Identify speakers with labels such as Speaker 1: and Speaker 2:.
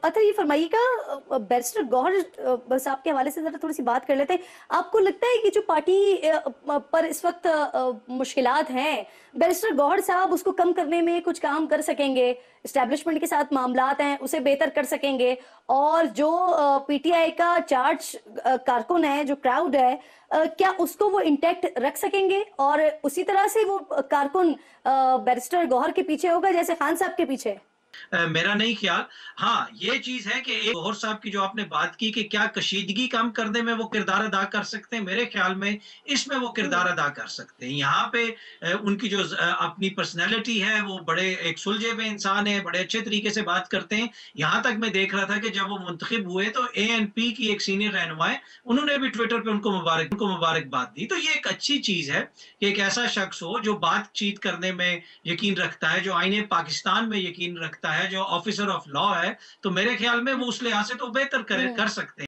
Speaker 1: अच्छा ये फरमाइएगा, बैरिस्टर गौहर साहब के हवाले से जरा थोड़ी सी बात कर लेते हैं। आपको लगता है कि जो पार्टी पर इस वक्त मुश्किलात हैं, बैरिस्टर गौहर साहब उसको कम करने में कुछ काम कर सकेंगे? इस्टेब्लिशमेंट के साथ मामलात हैं उसे बेहतर कर सकेंगे? और जो पीटीआई का चार्ज कारकुन है, जो क्राउड है, क्या उसको वो इंटैक्ट रख सकेंगे? और उसी तरह से वो कारकुन बैरिस्टर गौहर के पीछे होगा जैसे खान साहब के पीछे है?
Speaker 2: मेरा नहीं ख्याल। हाँ, ये चीज़ है कि एक गौहर साहब की जो आपने बात की कि क्या कशीदगी कम करने में वो किरदार अदा कर सकते हैं, मेरे ख्याल में इसमें वो
Speaker 1: हम्म।
Speaker 2: किरदार अदा कर सकते हैं। यहाँ पे उनकी जो अपनी पर्सनैलिटी है, वो बड़े एक सुलझे हुए इंसान हैं, बड़े अच्छे तरीके से बात करते हैं। यहाँ तक मैं देख रहा था कि जब वो मुंतखब हुए तो एएनपी की एक सीनियर रहनुमा है, उन्होंने भी ट्विटर पे उनको मुबारकबाद दी। तो ये एक अच्छी चीज़ है कि एक ऐसा शख्स हो जो बातचीत करने में यकीन रखता है, जो आईने पाकिस्तान में यकीन रखता है, जो ऑफिसर ऑफ लॉ है, तो मेरे ख्याल में वो उस लिहाज से तो बेहतर
Speaker 1: हम्म।
Speaker 2: कर सकते हैं।